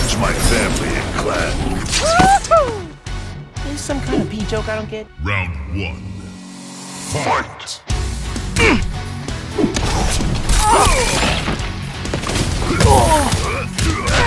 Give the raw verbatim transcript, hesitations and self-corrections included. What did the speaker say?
avenge my family and clan. Woohoo! Is this some kind of pee joke I don't get? Round one. Fight! Oh!